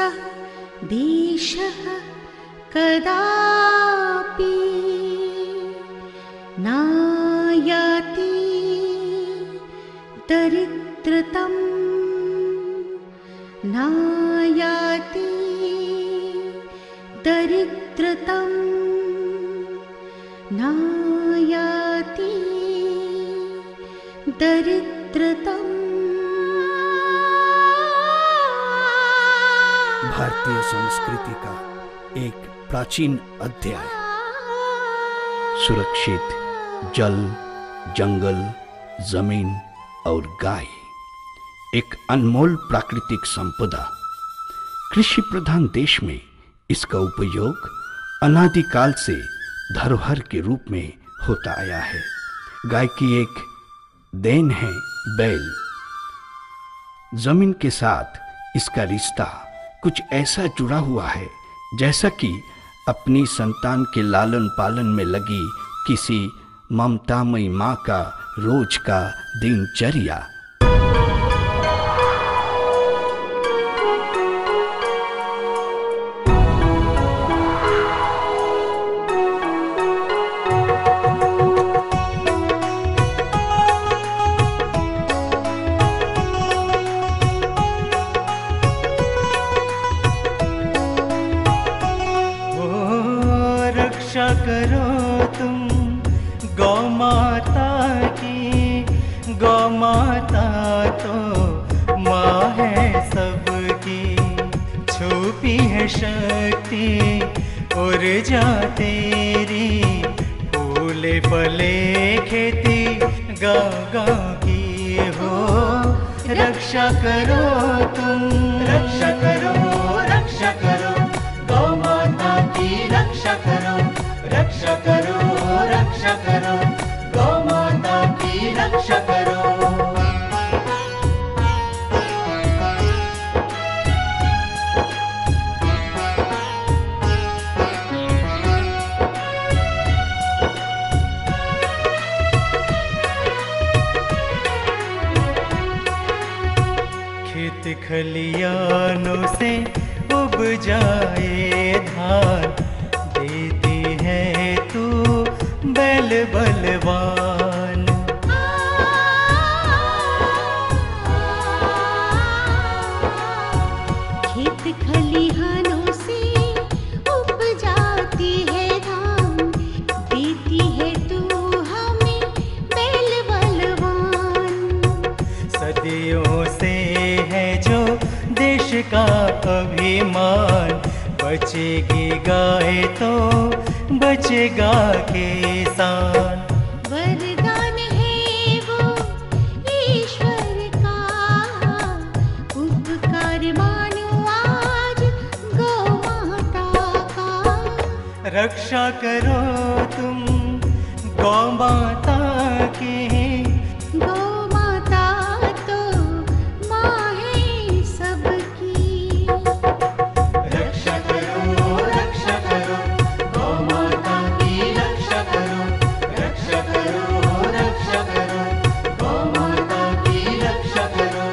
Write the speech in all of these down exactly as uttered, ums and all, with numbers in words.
सः देशः कदापि नायाति दरिद्रतम् नायाति दरिद्रतम् नायाति दरिद्रतम्। भारतीय संस्कृति का एक प्राचीन अध्याय। सुरक्षित जल, जंगल, जमीन और गाय, एक अनमोल प्राकृतिक संपदा। कृषि प्रधान देश में इसका उपयोग अनादिकाल से धरोहर के रूप में होता आया है। गाय की एक देन है बैल। जमीन के साथ इसका रिश्ता कुछ ऐसा जुड़ा हुआ है जैसा कि अपनी संतान के लालन पालन में लगी किसी ममतामयी माँ का रोज का दिनचर्या। रक्षा करो तुम गौ माता की, गौ माता तो माँ है सबकी। छुपी है शक्ति ऊर्जा तेरी, फूले फले खेती गाँव गाँव की हो। रक्षा करो तुम, रक्षा करो, रक्षा करो गौ माता की, रक्षा करो, रक्षा करो, रक्षा करो गौ माता की, रक्षा करो। खेत खलियानों से उब जाए धान, देती है तू बैल बलवान। खेत खलिहानों से उब जाती है धान, देती है तू हमें बैल बलवान। सदियों से है जो देश का अभिमान, बचेगी गाय तो बचेगा किसान। वरदान है वो ईश्वर का, उपकार मानो आज गौ माता का। रक्षा करो तुम गौ माता की, गौ माता तो माँ है सबकी। रक्षा करो, रक्षा करो गौ माता की, रक्षा करो, रक्षा करो, रक्षा करो गौ माता की, रक्षा करो।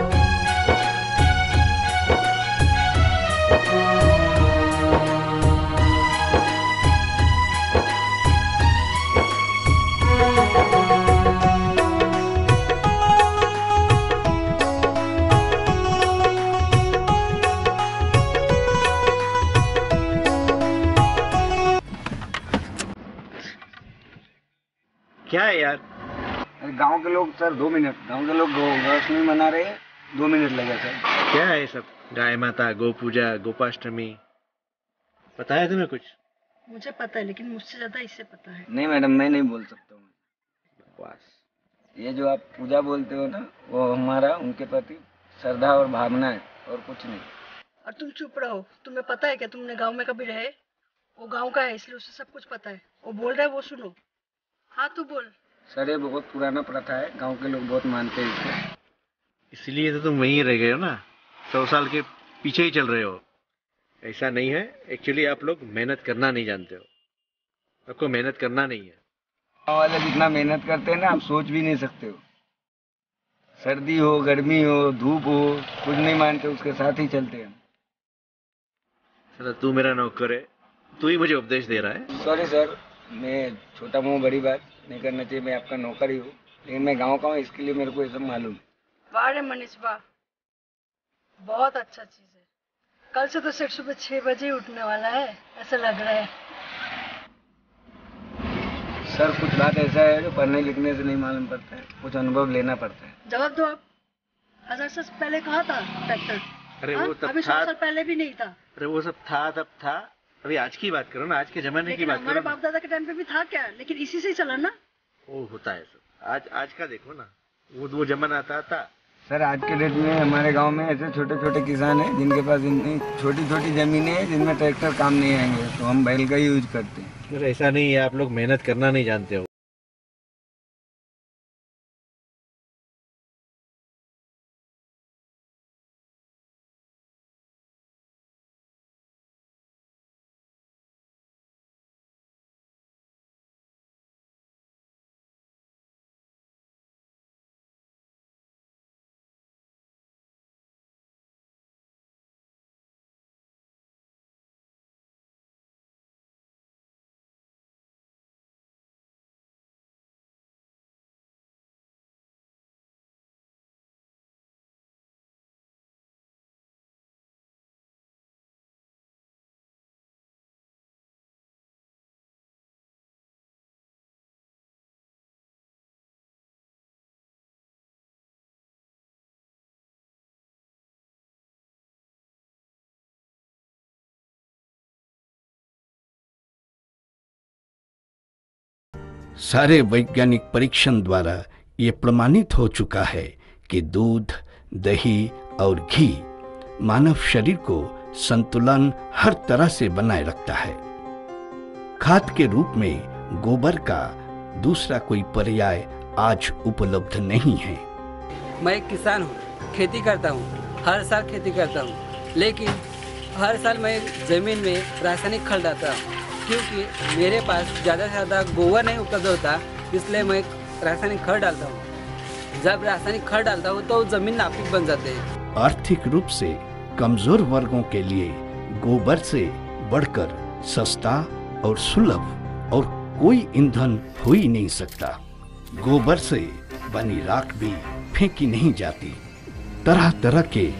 क्या है यार? गांव के लोग सर दो मिनट गांव के लोग गोपाष्टमी मना रहे हैं, दो मिनट लगे सर। क्या है सब? गाय माता, गौ पूजा, गोपाष्टमी, पता है तुम्हें कुछ? मुझे पता है, लेकिन मुझसे ज्यादा इससे पता है। नहीं मैडम, मैं नहीं बोल सकता हूँ। बकवास। ये जो आप पूजा बोलते हो ना, वो हमारा उनके प्रति श्रद्धा और भावना है और कुछ नहीं। और तुम चुप रहो। तुम्हें पता है क्या? तुमने गांव में कभी रहे? वो गांव का है, इसलिए उसे सब कुछ पता है। वो बोल रहा है, वो सुनो। हाँ तू बोल। सर ये बहुत पुराना प्रथा है, गांव के लोग बहुत मानते हैं इसको। इसलिए तो तुम वहीं रह गए हो ना, सौ साल के पीछे ही चल रहे हो। ऐसा नहीं है, एक्चुअली आप लोग मेहनत करना नहीं जानते हो। आपको मेहनत करना नहीं है। गाँव वाले जितना मेहनत करते हैं ना, आप सोच भी नहीं सकते हो। सर्दी हो, गर्मी हो, धूप हो, कुछ नहीं मानते, उसके साथ ही चलते हैं। चलो, तू मेरा नौकर है, तू ही मुझे उपदेश दे रहा है। सॉरी सर, मैं छोटा मुंह बड़ी बात नहीं करना चाहिए, मैं आपका नौकर ही हूँ, लेकिन मैं गांव का हूँ, इसके लिए मेरे को ये सब मालूम है। वाह रे मनीष वाह, बहुत अच्छा चीज है। कल से तो सिर्फ सुबह छह बजे ही उठने वाला है, ऐसा लग रहा है। सर कुछ बात ऐसा है जो पढ़ने लिखने से नहीं मालूम पड़ता है, कुछ अनुभव लेना पड़ता है। जवाब दो आप। हजार साल पहले कहाँ था ट्रैक्टर? अरे हाँ? वो तब अभी सौ था। साल पहले भी नहीं था। अरे वो सब था तब था, अभी आज की बात करो ना, आज के जमाने की लेकिन बात हमारे करो ना। बाप दादा के टाइम पे भी था क्या, लेकिन इसी से ही चला ना। वो होता है सब, आज आज का देखो ना, वो वो जमाना आता था। सर आज के डेट में हमारे गांव में ऐसे छोटे छोटे किसान हैं जिनके पास इतनी छोटी छोटी जमीनें हैं जिनमें ट्रैक्टर काम नहीं आएंगे, तो हम बैल का ही यूज करते हैं। अरे ऐसा नहीं है, आप लोग मेहनत करना नहीं जानते हो। सारे वैज्ञानिक परीक्षण द्वारा ये प्रमाणित हो चुका है कि दूध, दही और घी मानव शरीर को संतुलन हर तरह से बनाए रखता है। खाद के रूप में गोबर का दूसरा कोई पर्याय आज उपलब्ध नहीं है। मैं एक किसान हूँ, खेती करता हूँ, हर साल खेती करता हूँ, लेकिन हर साल मैं ज़मीन में रासायनिक खाद डालता हूँ, क्योंकि मेरे पास ज़्यादा से ज़्यादा गोबर नहीं उपलब्ध होता, इसलिए मैं रासायनिक खाद डालता हूँ। जब रासायनिक खाद डालता हूँ तो ज़मीन नापिक बन जाते हैं। आर्थिक रूप से कमजोर वर्गों के लिए गोबर से बढ़कर सस्ता और सुलभ और कोई ईंधन हो ही नहीं सकता। गोबर से बनी राख भी फेंकी नहीं जाती। तरह तरह के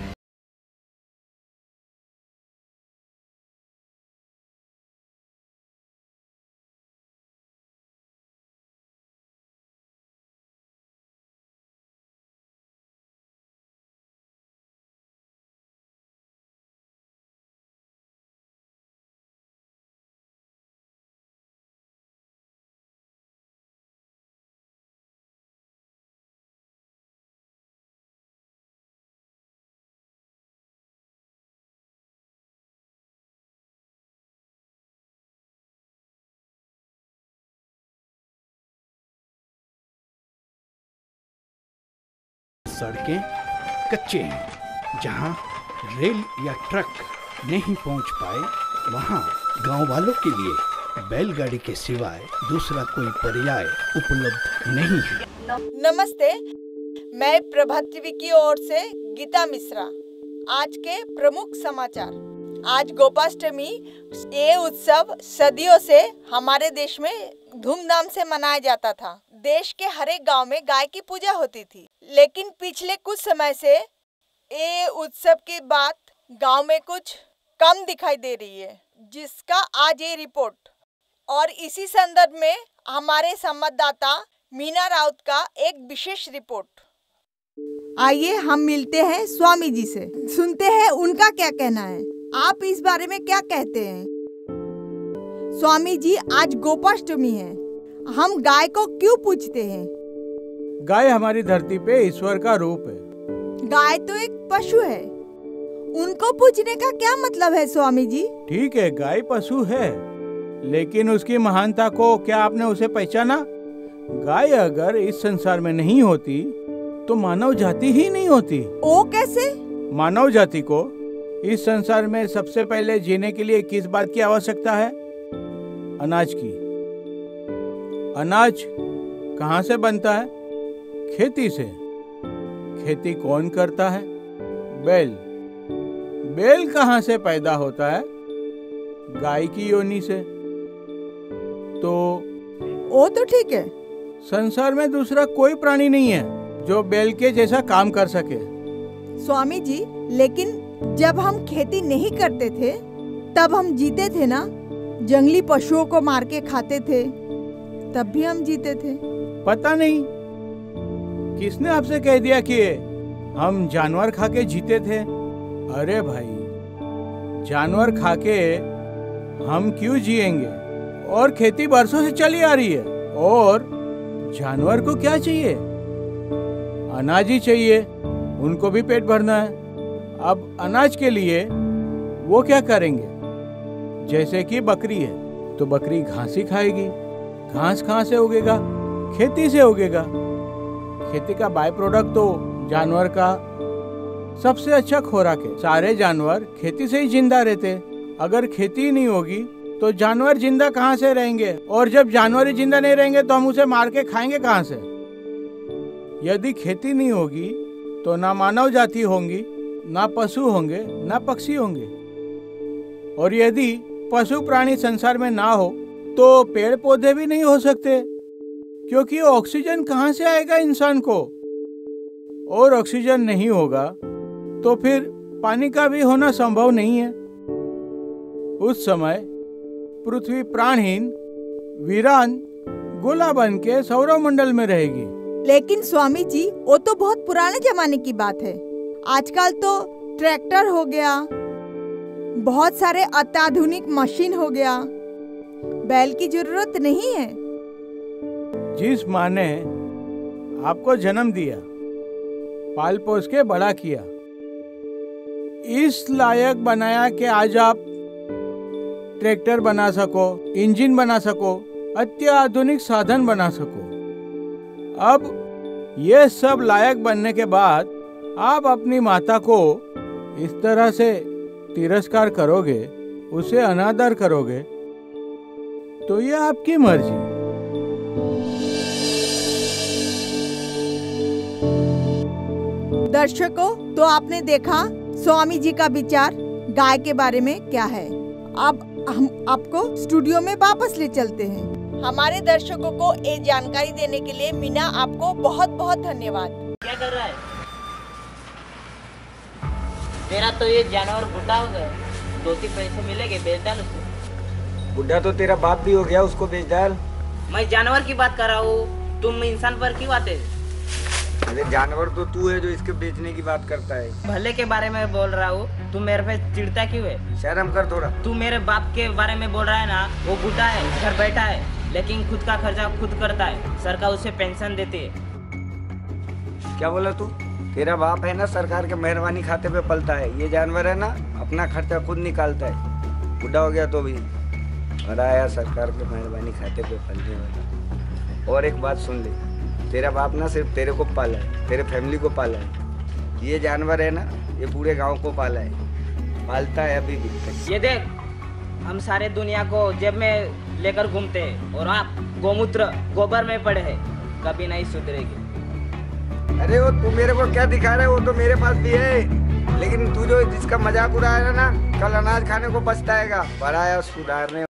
सड़कें कच्चे हैं। जहां रेल या ट्रक नहीं पहुंच पाए, वहां गांव वालों के लिए बैलगाड़ी के सिवाय दूसरा कोई पर्याय उपलब्ध नहीं है। नमस्ते, मैं प्रभात टीवी की ओर से गीता मिश्रा। आज के प्रमुख समाचार। आज गोपाष्टमी। ये उत्सव सदियों से हमारे देश में धूमधाम से मनाया जाता था। देश के हर एक गांव में गाय की पूजा होती थी, लेकिन पिछले कुछ समय से ये उत्सव की बात गांव में कुछ कम दिखाई दे रही है, जिसका आज ये रिपोर्ट। और इसी संदर्भ में हमारे संवाददाता मीना राउत का एक विशेष रिपोर्ट। आइए हम मिलते हैं स्वामी जी से, सुनते हैं उनका क्या कहना है। आप इस बारे में क्या कहते हैं? स्वामी जी, आज गोपाष्टमी है, हम गाय को क्यों पूजते हैं? गाय हमारी धरती पे ईश्वर का रूप है। गाय तो एक पशु है, उनको पूजने का क्या मतलब है स्वामी जी? ठीक है, गाय पशु है, लेकिन उसकी महानता को क्या आपने उसे पहचाना? गाय अगर इस संसार में नहीं होती तो मानव जाति ही नहीं होती। वो कैसे? मानव जाति को इस संसार में सबसे पहले जीने के लिए किस बात की आवश्यकता है? अनाज की। अनाज कहाँ से बनता है? खेती से। खेती कौन करता है? बैल। बैल कहाँ से पैदा होता है? गाय की योनि से। तो वो तो ठीक है। संसार में दूसरा कोई प्राणी नहीं है जो बैल के जैसा काम कर सके। स्वामी जी, लेकिन जब हम खेती नहीं करते थे तब हम जीते थे ना। जंगली पशुओं को मार के खाते थे, तब भी हम जीते थे। पता नहीं किसने आपसे कह दिया कि हम जानवर खा के जीते थे। अरे भाई, जानवर खा के हम क्यों जिएंगे? और खेती बरसों से चली आ रही है। और जानवर को क्या चाहिए? अनाज ही चाहिए, उनको भी पेट भरना है। अब अनाज के लिए वो क्या करेंगे? जैसे कि बकरी है तो बकरी घास ही खाएगी। घास कहाँ से उगेगा? खेती से उगेगा। खेती का बाय प्रोडक्ट तो जानवर का सबसे अच्छा खुराक है। सारे जानवर खेती से ही जिंदा रहते। अगर खेती ही नहीं होगी तो जानवर जिंदा कहाँ से रहेंगे? और जब जानवर ही जिंदा नहीं रहेंगे तो हम उसे मार के खाएंगे कहाँ से? यदि खेती नहीं होगी तो ना मानव जाति होंगी, ना पशु होंगे, ना पक्षी होंगे। और यदि पशु प्राणी संसार में ना हो तो पेड़ पौधे भी नहीं हो सकते, क्योंकि ऑक्सीजन कहाँ से आएगा इंसान को? और ऑक्सीजन नहीं होगा तो फिर पानी का भी होना संभव नहीं है। उस समय पृथ्वी प्राणहीन, वीरान, गोला बन के सौरमंडल में रहेगी। लेकिन स्वामी जी, वो तो बहुत पुराने जमाने की बात है। आजकल तो ट्रैक्टर हो गया, बहुत सारे अत्याधुनिक मशीन हो गया। बैल की जरूरत नहीं है। जिस माँ ने आपको जन्म दिया, पाल पोस के बड़ा किया, इस लायक बनाया कि आज आप ट्रैक्टर बना सको, इंजन बना सको, अत्याधुनिक साधन बना सको। अब ये सब लायक बनने के बाद आप अपनी माता को इस तरह से तिरस्कार करोगे, उसे अनादर करोगे, तो ये आपकी मर्जी। दर्शकों, तो आपने देखा स्वामी जी का विचार गाय के बारे में क्या है। अब हम आपको स्टूडियो में वापस ले चलते हैं। हमारे दर्शकों को ये जानकारी देने के लिए मीना, आपको बहुत बहुत धन्यवाद। क्या कर रहा है? तेरा तो ये जानवर बुढ़ा हो गया, दो तीन पैसे मिलेंगे, बेच डाल उसे। बुढ़ा तो तेरा बाप भी हो गया, उसको बेच डाल। मैं जानवर की बात कर रहा हूँ, तुम इंसान पर क्यों आते? अरे जानवर तो तू है जो इसके बेचने की बात करता है। भले के बारे में बोल रहा हूँ, तू मेरे पे चिढ़ता क्यों है? शर्म कर थोड़ा। तू मेरे बाप के बारे में बोल रहा है ना, वो बूढ़ा है, घर बैठा है, लेकिन खुद का खर्चा खुद करता है, सरकार उसे पेंशन देती है। क्या बोला तू? तेरा बाप है ना, सरकार के मेहरबानी खाते पे पलता है। ये जानवर है ना, अपना खर्चा खुद निकालता है। बुढ़ा हो गया तो भी भरा आया सरकार के मेहरबानी खाते पे पलने वाला। और एक बात सुन ले, तेरा बाप ना सिर्फ तेरे को पाला है, तेरे फैमिली को पाला है। ये जानवर है ना, ये पूरे गांव को पाला है, पालता है अभी भी। ये देख, हम सारे दुनिया को जेब में लेकर घूमते हैं और आप गोमूत्र गोबर में पड़े हैं, कभी नहीं सुधरेगी। अरे वो तू मेरे को क्या दिखा रहा है? वो तो मेरे पास भी है, लेकिन तू जो जिसका मजाक उड़ा है ना, कल अनाज खाने को पछताएगा। बढ़ाया सुधारने।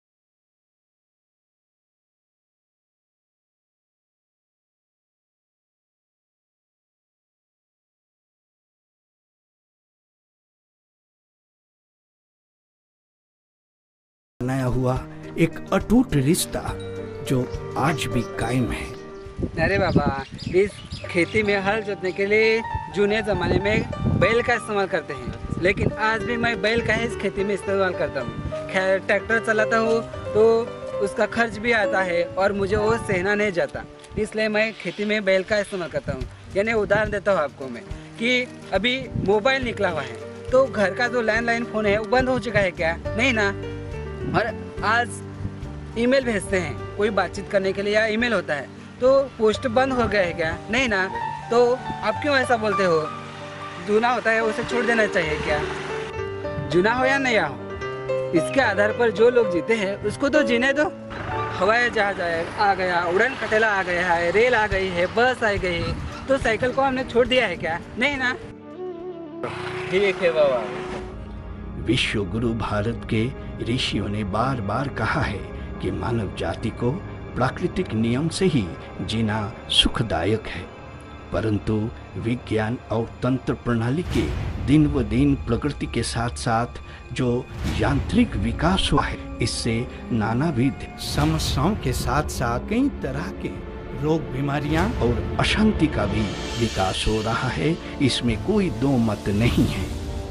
बनाया हुआ एक अटूट रिश्ता जो आज भी कायम है। अरे बाबा, इस खेती में हल जोतने के लिए जूने ज़माने में बैल का इस्तेमाल करते हैं, लेकिन आज भी मैं बैल का ही इस खेती में इस्तेमाल करता हूँ। खैर, ट्रैक्टर चलाता हूँ तो उसका खर्च भी आता है और मुझे वो सहना नहीं जाता, इसलिए मैं खेती में बैल का इस्तेमाल करता हूँ। यानी उदाहरण देता हूँ आपको मैं कि अभी मोबाइल निकला हुआ है, तो घर का जो लैंडलाइन फ़ोन है वो बंद हो चुका है क्या? नहीं ना। और आज ईमेल भेजते हैं, कोई बातचीत करने के लिए या ईमेल होता है, तो पोस्ट बंद हो गया है क्या? नहीं ना। तो आप क्यों ऐसा बोलते हो? जूना होता है उसे छोड़ देना चाहिए क्या? जूना हो या नया हो, इसके आधार पर जो लोग जीते हैं उसको तो जीने दो। हवाई जहाज आ गया, उड़न खटेला आ गया है, रेल आ गई है, बस आ गई है, तो साइकिल को हमने छोड़ दिया है क्या? नहीं ना। ठीक है बाबा। विश्व गुरु भारत के ऋषियों ने बार बार कहा है कि मानव जाति को प्राकृतिक नियम से ही जीना सुखदायक है, परंतु विज्ञान और तंत्र प्रणाली के दिन व दिन प्रकृति के साथ साथ जो यांत्रिक विकास हुआ है, इससे नानाविध समस्याओं के साथ साथ कई तरह के रोग, बीमारियां और अशांति का भी विकास हो रहा है। इसमें कोई दो मत नहीं है।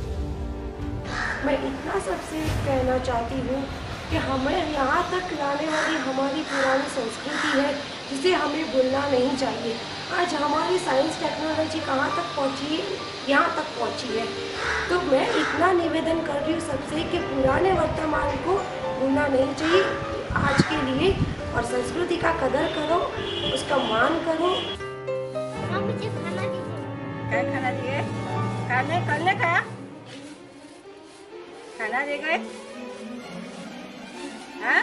मैं इतना सबसे कहना चाहती हूँ कि हमें यहाँ तक लाने वाली हमारी पुरानी संस्कृति है, जिसे हमें भूलना नहीं चाहिए। आज हमारी साइंस टेक्नोलॉजी कहाँ तक पहुँची है, यहाँ तक पहुँची है। तो मैं इतना निवेदन कर रही हूँ सबसे कि पुराने वर्तमान को भूलना नहीं चाहिए आज के लिए, और संस्कृति का कदर करो, उसका मान करो। मुझे खाना दीजिए। क्या खाना दिए? खाने खाने खाया? खाना दे गए? हाँ?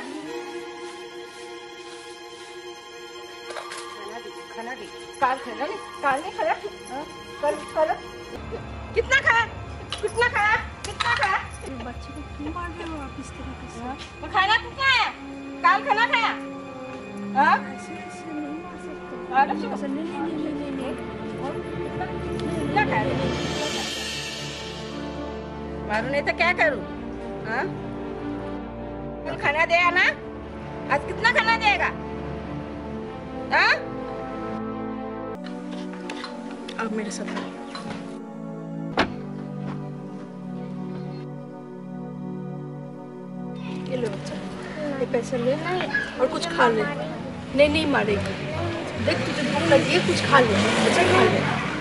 खाना दे, खाना दे। काल खाना नहीं, काल नहीं खाया? हाँ? कल कल कितना खाया? कितना खाया? कितना खाया? बच्चे को क्यों मार रहे हो आप इस तरीके से? तो खाना कितना है? काल खाना खाया? हाँ? ऐसे ऐसे नहीं मार सकते। हाँ, रखो। ऐसे नहीं नहीं नहीं नहीं नहीं। और क्या खाया? मारू नहीं तो क्या करूँ? हाँ? कल खाना देगा ना? आज कितना खाना देगा? हाँ? अब मेरे साथ आओ। ये लो बच्चा, ये पैसे ले और कुछ खा ले। नहीं नहीं मारेगी। देख तुझे भूख लगी है, कुछ खा ले, बच्चा खा ले।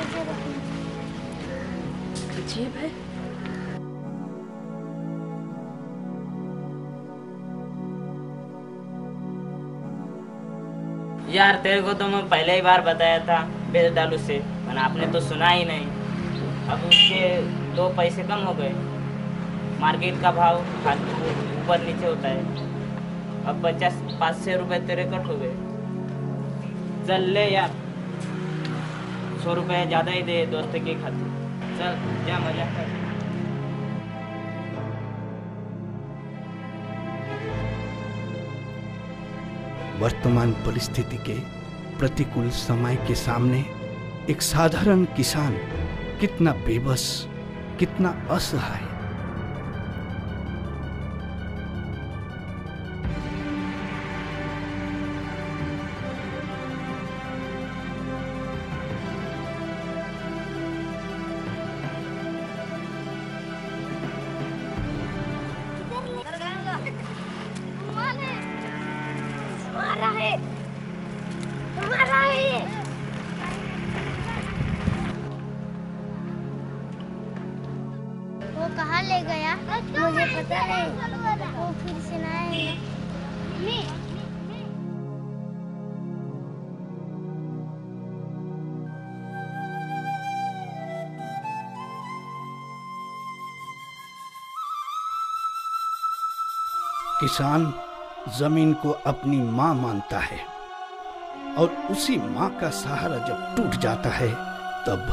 अजीब है। यार तेरे को तो मैं पहले ही बार बताया था बेच डालू से, पर आपने तो सुना ही नहीं। अब उसके दो पैसे कम हो गए। मार्केट का भाव ऊपर नीचे होता है। अब पचास पाँच सौ रुपये तेरे कट हो गए। चल ले यार, सौ रुपये ज़्यादा ही दे दोस्त के खातिर। चल जा मजा कर। वर्तमान परिस्थिति के प्रतिकूल समय के सामने एक साधारण किसान कितना बेबस, कितना असहाय। हमारा है, हमारा है। वो कहाँ ले गया? मुझे पता नहीं। वो फिर से ना आएगा। किसान जमीन को अपनी माँ मानता है और उसी माँ का सहारा जब टूट जाता है तब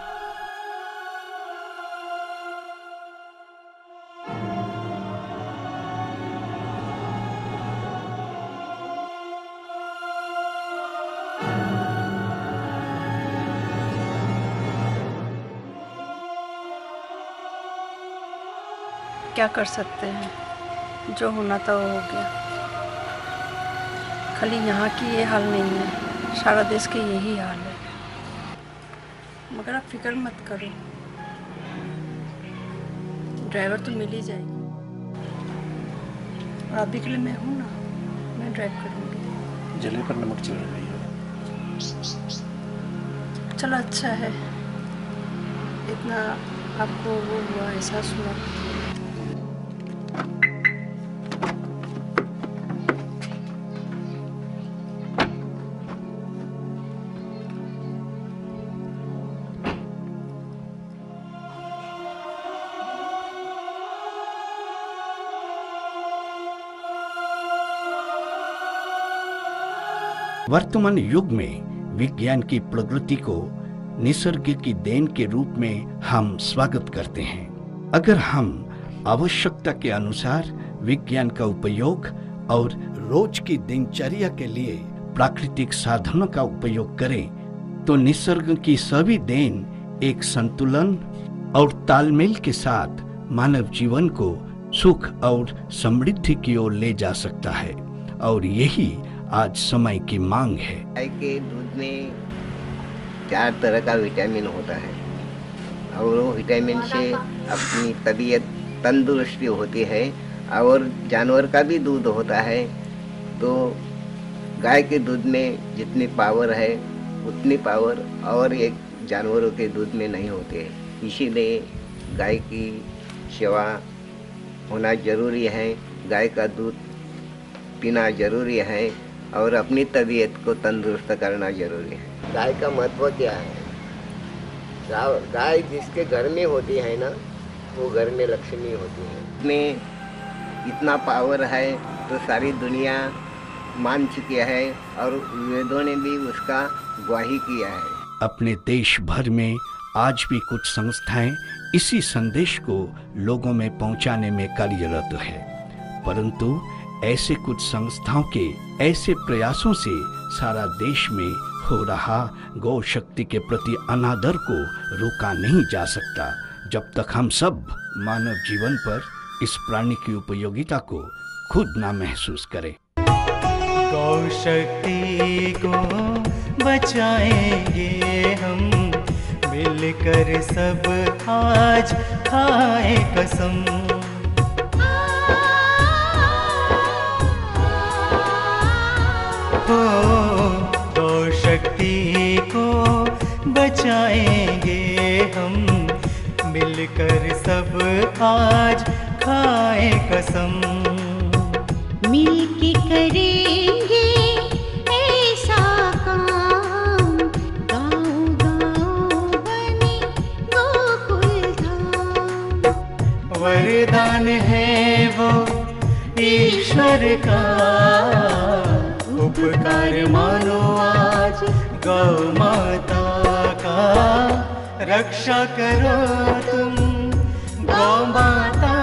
क्या कर सकते हैं, जो होना था वो हो गया। खाली यहाँ की ये हाल नहीं है, सारा देश के यही हाल है। मगर आप फिक्र मत करो, ड्राइवर तो मिल ही जाएगी। और अभी के लिए मैं हूँ ना, मैं ड्राइव करूँगी। जले पर नमक चल रही है। चलो अच्छा है, इतना आपको वो हुआ एहसास हुआ। वर्तमान युग में विज्ञान की प्रगति को निसर्ग की देन के रूप में हम स्वागत करते हैं। अगर हम आवश्यकता के अनुसार विज्ञान का उपयोग और रोज की दिनचर्या के लिए प्राकृतिक साधनों का उपयोग करें तो निसर्ग की सभी देन एक संतुलन और तालमेल के साथ मानव जीवन को सुख और समृद्धि की ओर ले जा सकता है और यही आज समय की मांग है। गाय के दूध में चार तरह का विटामिन होता है और वो विटामिन से अपनी तबीयत तंदुरुस्ती होती है और जानवर का भी दूध होता है। तो गाय के दूध में जितनी पावर है उतनी पावर और एक जानवरों के दूध में नहीं होती है। इसीलिए गाय की सेवा होना जरूरी है, गाय का दूध पीना जरूरी है और अपनी तबीयत को तंदुरुस्त करना जरूरी है। गाय का महत्व क्या है? गाय जिसके घर में होती है ना वो घर में लक्ष्मी होती है। में इतना पावर है तो सारी दुनिया मान चुकी है और वेदों ने भी उसका गवाही किया है। अपने देश भर में आज भी कुछ संस्थाएं इसी संदेश को लोगों में पहुंचाने में कार्यरत है, परंतु ऐसे कुछ संस्थाओं के ऐसे प्रयासों से सारा देश में हो रहा गौ शक्ति के प्रति अनादर को रोका नहीं जा सकता जब तक हम सब मानव जीवन पर इस प्राणी की उपयोगिता को खुद ना महसूस करें। गौ शक्ति को बचाएंगे हम मिलकर सब आज खाए कसम। हो गौ शक्ति को बचाएंगे हम मिलकर सब आज खाए कसम। मिलके करेंगे ऐसा काम, गाँव गाँव बने गोकुल धाम। वरदान है वो ईश्वर का, उपकार मानो आज गौ माता का। रक्षा करो तुम गौ माता